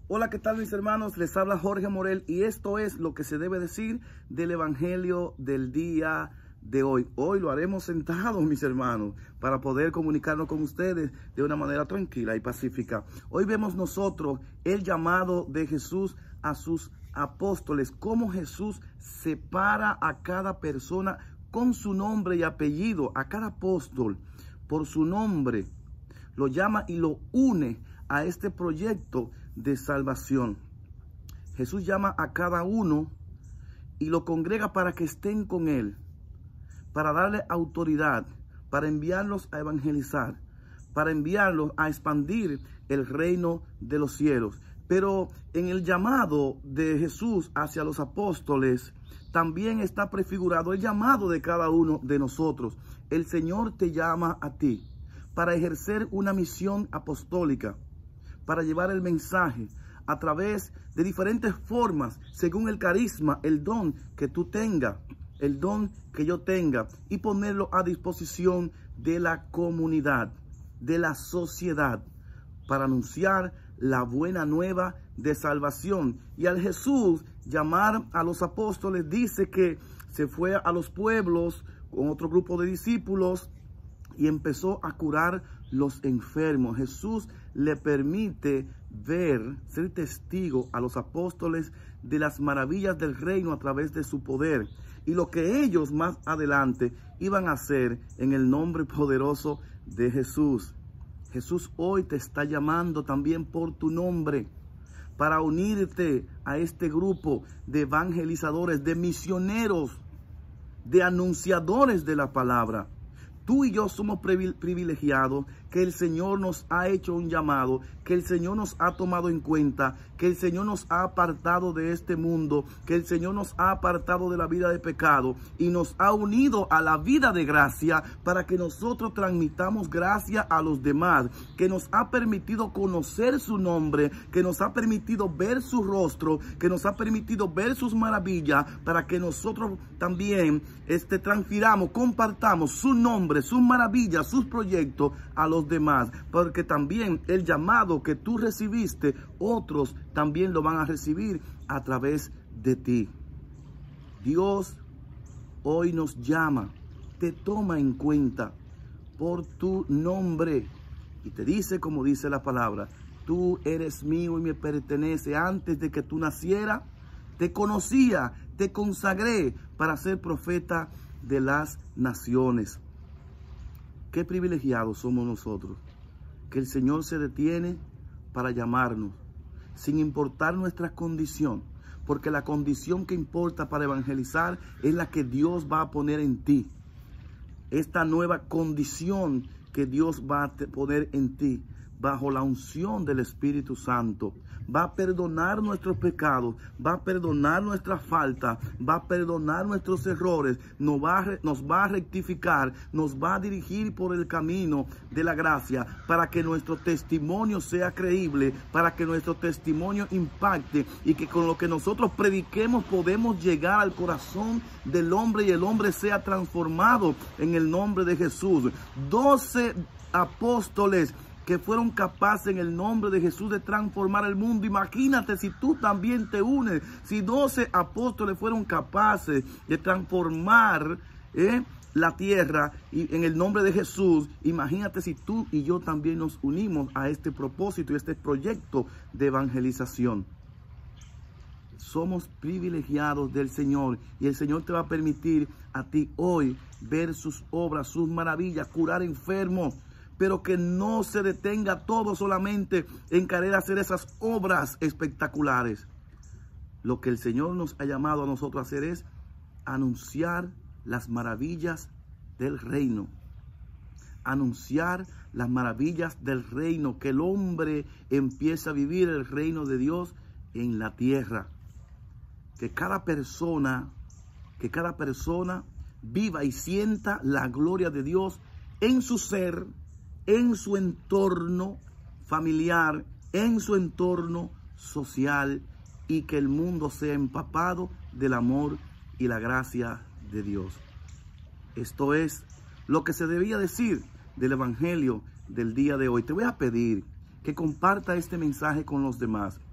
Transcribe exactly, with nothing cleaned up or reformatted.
Hola, ¿qué tal mis hermanos? Les habla Jorge Morel y esto es lo que se debe decir del Evangelio del día de hoy. Hoy lo haremos sentados, mis hermanos, para poder comunicarnos con ustedes de una manera tranquila y pacífica. Hoy vemos nosotros el llamado de Jesús a sus apóstoles, cómo Jesús separa a cada persona con su nombre y apellido, a cada apóstol por su nombre, lo llama y lo une a este proyecto de salvación. Jesús llama a cada uno y lo congrega para que estén con él, para darle autoridad, para enviarlos a evangelizar, para enviarlos a expandir el reino de los cielos. Pero en el llamado de Jesús hacia los apóstoles también está prefigurado el llamado de cada uno de nosotros. El Señor te llama a ti para ejercer una misión apostólica, para llevar el mensaje a través de diferentes formas, según el carisma, el don que tú tengas, el don que yo tenga, y ponerlo a disposición de la comunidad, de la sociedad, para anunciar la buena nueva de salvación. Y al Jesús llamar a los apóstoles, dice que se fue a los pueblos con otro grupo de discípulos y empezó a curar los enfermos. Jesús le permite ver, ser testigo a los apóstoles de las maravillas del reino a través de su poder y lo que ellos más adelante iban a hacer en el nombre poderoso de Jesús. Jesús hoy te está llamando también por tu nombre para unirte a este grupo de evangelizadores, de misioneros, de anunciadores de la palabra. Tú y yo somos privilegiados, que el Señor nos ha hecho un llamado, que el Señor nos ha tomado en cuenta, que el Señor nos ha apartado de este mundo, que el Señor nos ha apartado de la vida de pecado y nos ha unido a la vida de gracia para que nosotros transmitamos gracia a los demás, que nos ha permitido conocer su nombre, que nos ha permitido ver su rostro, que nos ha permitido ver sus maravillas, para que nosotros también este, transfiramos, compartamos su nombre, sus maravillas, sus proyectos a los demás, porque también el llamado que tú recibiste, otros también lo van a recibir a través de ti. Dios hoy nos llama, te toma en cuenta por tu nombre y te dice, como dice la palabra, tú eres mío y me pertenece. Antes de que tú nacieras, te conocía, te consagré para ser profeta de las naciones. Qué privilegiados somos nosotros, que el Señor se detiene para llamarnos, sin importar nuestra condición, porque la condición que importa para evangelizar es la que Dios va a poner en ti. Esta nueva condición que Dios va a poner en ti, bajo la unción del Espíritu Santo, va a perdonar nuestros pecados, va a perdonar nuestras faltas, va a perdonar nuestros errores, nos va, a, nos va a rectificar, nos va a dirigir por el camino de la gracia, para que nuestro testimonio sea creíble, para que nuestro testimonio impacte y que con lo que nosotros prediquemos podemos llegar al corazón del hombre y el hombre sea transformado en el nombre de Jesús. Doce apóstoles que fueron capaces en el nombre de Jesús de transformar el mundo. Imagínate si tú también te unes, si doce apóstoles fueron capaces de transformar ¿eh? la tierra y en el nombre de Jesús. Imagínate si tú y yo también nos unimos a este propósito y este proyecto de evangelización. Somos privilegiados del Señor y el Señor te va a permitir a ti hoy ver sus obras, sus maravillas, curar enfermos, pero que no se detenga todo solamente en querer hacer esas obras espectaculares. Lo que el Señor nos ha llamado a nosotros a hacer es anunciar las maravillas del reino. Anunciar las maravillas del reino, que el hombre empiece a vivir el reino de Dios en la tierra. Que cada persona, que cada persona viva y sienta la gloria de Dios en su ser, en su entorno familiar, en su entorno social, y que el mundo sea empapado del amor y la gracia de Dios. Esto es lo que se debía decir del Evangelio del día de hoy. Te voy a pedir que comparta este mensaje con los demás.